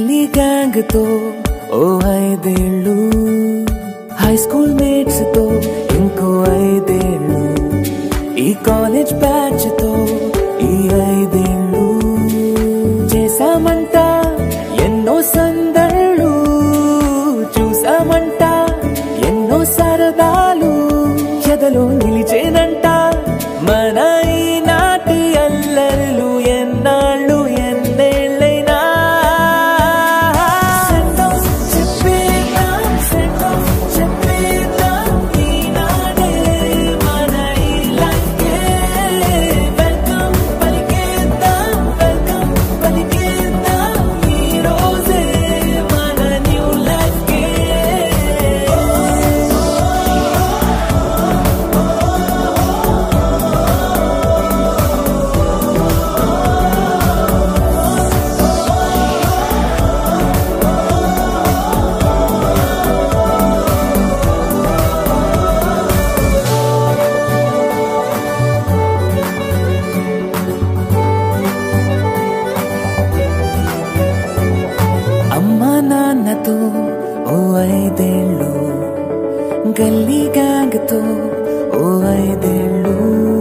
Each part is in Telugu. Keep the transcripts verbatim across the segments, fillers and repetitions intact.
గల్లీ గ్యాంగ్ తో ఓ ఐదేళ్ళు, హై స్కూల్ మేట్స్ తో ఇంకో ఐదేళ్ళు, ఈ కాలేజ్ బ్యాచ్ తో ఈ ఐదేళ్ళు, చేసామంట ఎన్నో సందళ్ళు, చూసామంట ఎన్నో సరదాలు, ఎదలో నిలిచేనంట మన ఈనాటి అల్లర్లు ఎన్నాళ్ళు ఎన్నేళ్ళైనా. చెప్పేద్దాం చెప్పేద్దాం చెప్పేద్దాం ఈనాడే మన ఈ లైఫ్కే వెల్కమ్ పలికేద్దాం వెల్కమ్ పలికేద్దాం ఈ రోజే మన న్యూ లైఫ్కే. అమ్మా నాన్నతో ఓ ఐదేళ్ళు, గల్లీ గ్యాంగ్ తో ఓ ఐదేళ్ళు.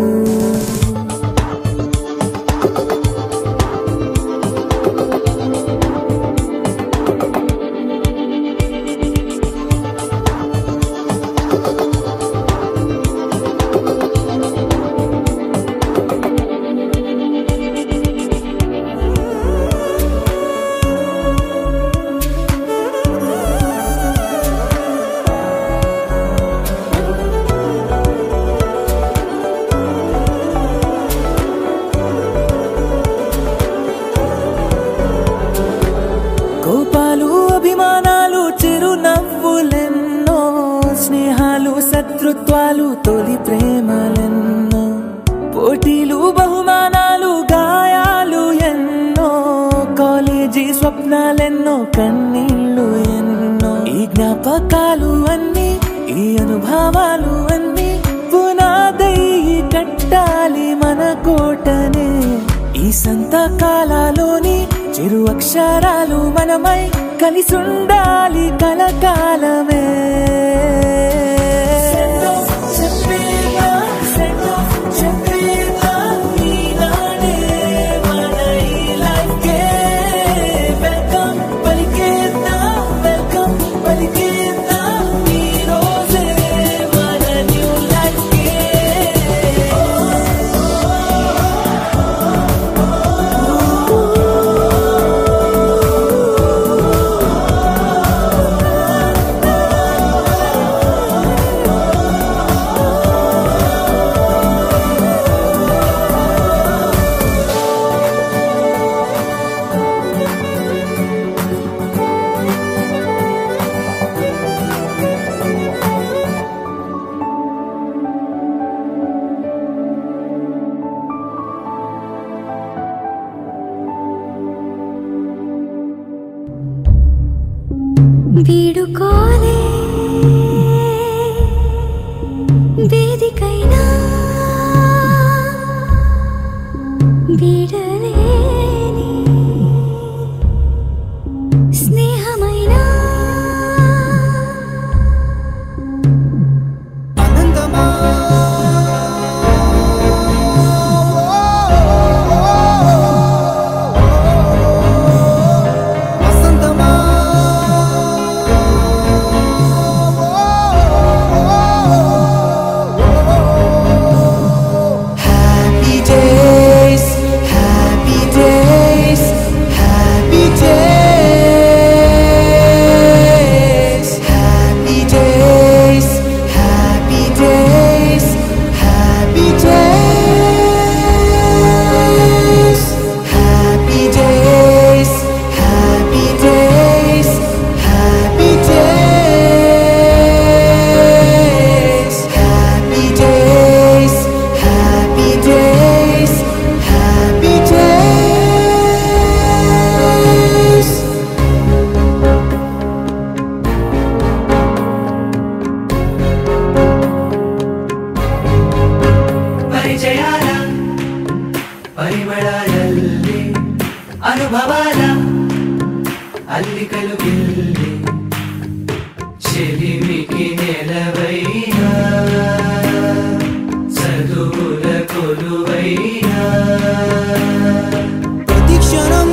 కోపాలు అభిమానాలు చిరునవ్వులెన్నో, స్నేహాలు శత్రుత్వాలు తొలి ప్రేమలెన్నో, పోటీలు బహుమానాలు గాయాలు ఎన్నో, కాలేజీ స్వప్నాలెన్నో కన్నీళ్ళు ఎన్నో, ఈ జ్ఞాపకాలు అన్నీ ఈ అనుభవాలు అన్నీ పునాదై కట్టాలి మన కోటనే. ఈ సంతకాలలోని చిరు అక్షరాలు మనమై కలిసుండాలి కలకాలమే. వీడుకోలే వేదికైనా వీడలేని స్నేహమైనా ఆనందమా వసంతమా happy days, happy days. పోలికలు గిల్లి చెలిమికి నెలవైనా చదువుల కొలువైనా ప్రతి క్షణం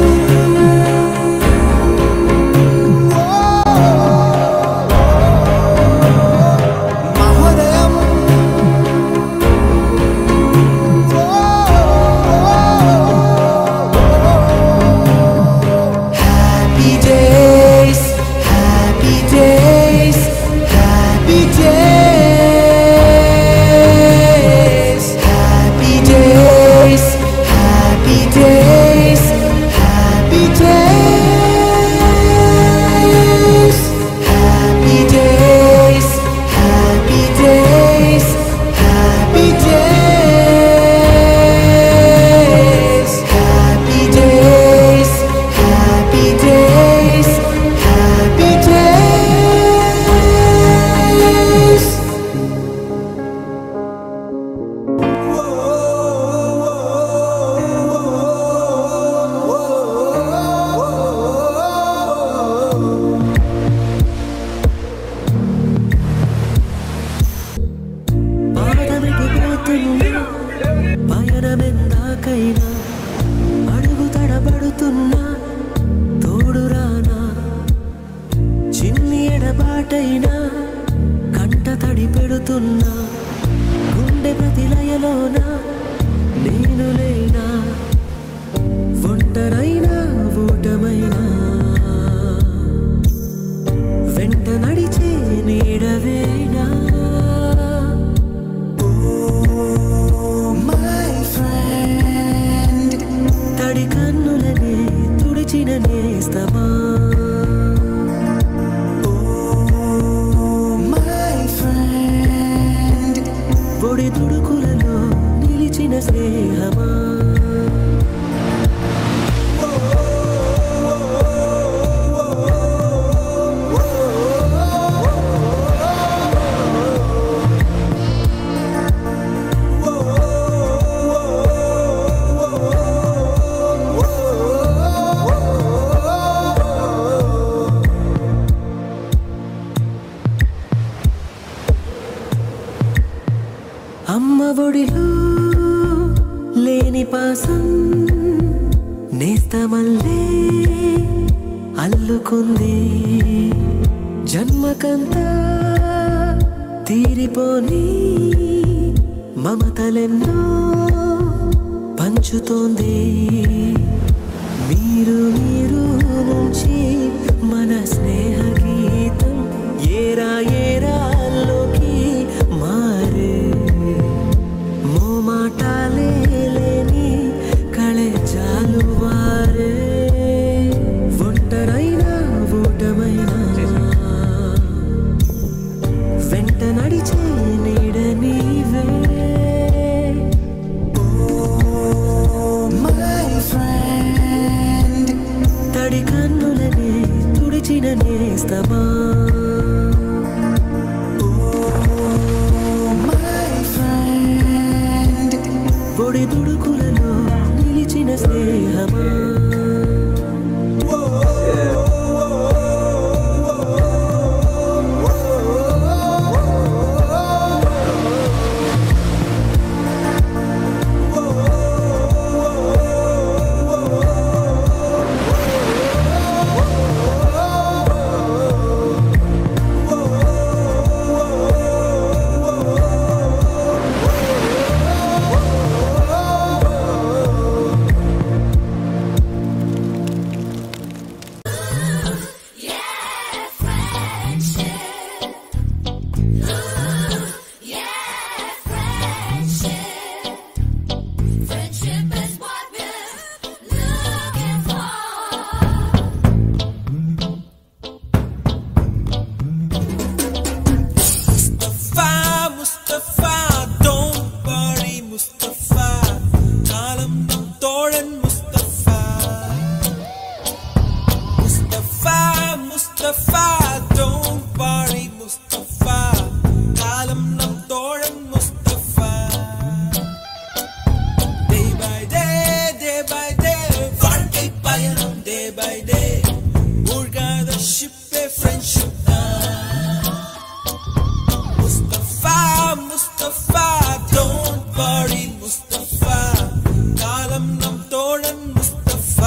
పయనమెందాకైనా అడుగు తడబడుతున్నా తోడురానా చిన్ని ఎడబాటైనా కంట తడి పెడుతున్నా గుండె ప్రతిలయలోన నేను లేనా ఒంటరైనా ఓటమైనా వెంట నడిచే నీడవేనా తడి కన్నులనే తుడిచిన నేస్తమా పొడి తుడుకులలో నిలిచిన స్నేహమా అమ్మ ఒడిలో లేని పాసం నేస్తమల్లే అల్లుకుంది జన్మకంతా తీరిపోని మమతలెన్నో పంచుతోంది మీరు మీరు నుంచి మన స్నేహ గీతం ఏరా ఏరాల్లోకి మారే మోమాటాలే లేని కళే చాలువారే ఒంటరైనా ఓటమైనా వెంట నడిచే నీడ నీవే తడి కన్నులనే తుడిచిన నేస్తమా పొడి తుడుకులలో నిలిచిన స్నేహమా friendship friendship Mustafa Mustafa don't worry Mustafa കാലം നം തോഴൻ മുസ്തഫ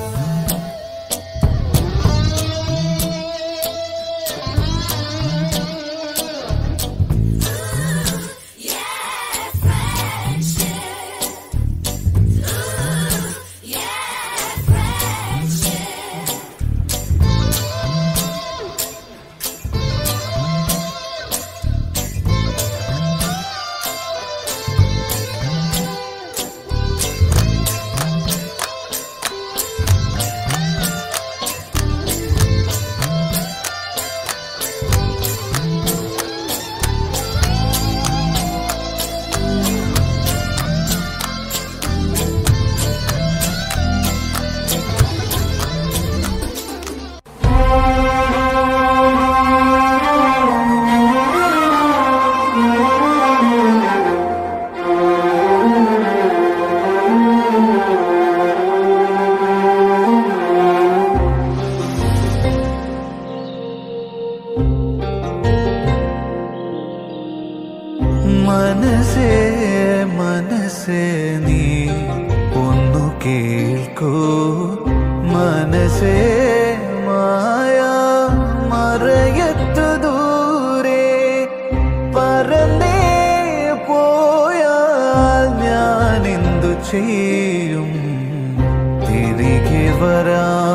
മനസ്സേ മനസ്സേ നീ ഒന്നു കേൾക്കൂ മനസ്സേ മായ മറയത്തു ദൂരെ പറന്നേ പോയാൽ ഞാൻ എന്തു ചെയ്യും തിരികെ വരാ